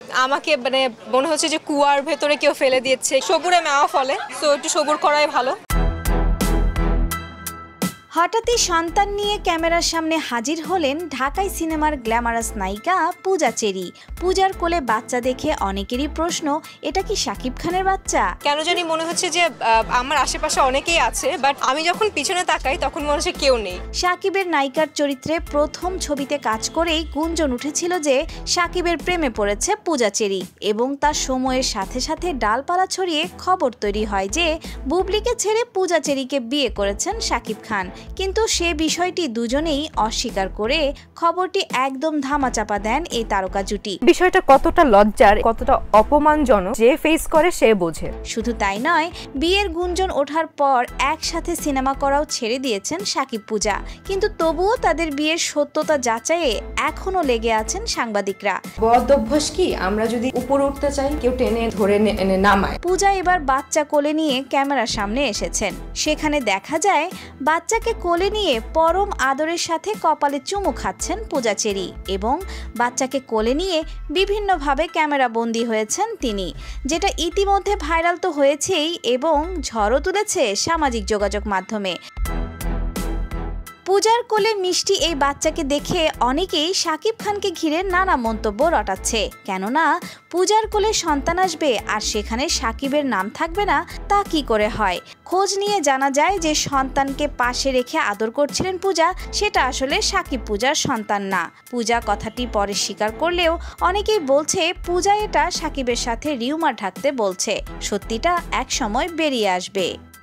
আমাকে মানে মনে হচ্ছে যে কুয়ার ভেতরে কেউ ফেলে দিয়েছে। সবুরে মেওয়া ফলে, তো একটু সবুর করাই ভালো। হঠাৎই সন্তান নিয়ে ক্যামেরার সামনে হাজির হলেন ঢাকাই সিনেমার গ্ল্যামারাস নায়িকা পূজা চেরি। পূজার কোলে বাচ্চা দেখে অনেকেরই প্রশ্ন, এটা কি শাকিব খানের বাচ্চা? কেন জানি মনে হচ্ছে যে আমার আশেপাশে অনেকেই আছে, বাট আমি যখন পিছনে তাকাই তখন মনে হচ্ছে কেউ নেই। শাকিবের নায়িকার চরিত্রে প্রথম ছবিতে কাজ করেই গুঞ্জন উঠেছিল যে শাকিবের প্রেমে পড়েছে পূজা চেরি, এবং তার সময়ের সাথে সাথে ডালপালা ছড়িয়ে খবর তৈরি হয় যে বুবলিকে ছেড়ে পূজা চেরিকে বিয়ে করেছেন শাকিব খান। কিন্তু সে বিষয়টি দুজনেই অস্বীকার করে খবরটি একদম ধামাচাপা দেন এই তারকা জুটি। বিষয়টা কতটা লজ্জার, কতটা অপমানজনক যে ফেস করে সে বোঝে। শুধু তাই নয়, বিয়ের গুঞ্জন ওঠার পর একসাথে সিনেমা করাও ছেড়ে দিয়েছেন শাকিব পূজা, কিন্তু তবুও তাদের বিয়ের সত্যতা যাচাইয়ে এখনো লেগে আছেন সাংবাদিকরা। বদ অভ্যাস কি, আমরা যদি উপরে উঠতে চাই কেউ টেনে ধরে এনে নামায়। পূজা এবার বাচ্চা কোলে নিয়ে ক্যামেরার সামনে এসেছেন। সেখানে দেখা যায় বাচ্চাকে কোলে নিয়ে পরম আদরের সাথে কপালে চুমু খাচ্ছেন পূজা চেরি, এবং বাচ্চাকে কোলে নিয়ে বিভিন্নভাবে ক্যামেরা বন্দী হয়েছেন তিনি, যেটা ইতিমধ্যে ভাইরাল তো হয়েছেই এবং ঝড়ও তুলেছে সামাজিক যোগাযোগ মাধ্যমে। পূজার কোলে মিষ্টি এই বাচ্চাকে দেখে অনেকেই শাকিব খানকে ঘিরে নানা মন্তব্য রটাচ্ছে। কেননা পূজার কোলে সন্তান আসবে আর সেখানে শাকিবের নাম থাকবে না, তা কি করে হয়? খোঁজ নিয়ে জানা যায় যে সন্তানকে পাশে রেখে আদর করছিলেন পূজা, সেটা আসলে শাকিব পূজার সন্তান না। পূজা কথাটি পরে স্বীকার করলেও অনেকেই বলছে পূজা এটা শাকিবের সাথে রিউমার ঢাকতে বলছে। সত্যিটা এক সময় বেরিয়ে আসবে।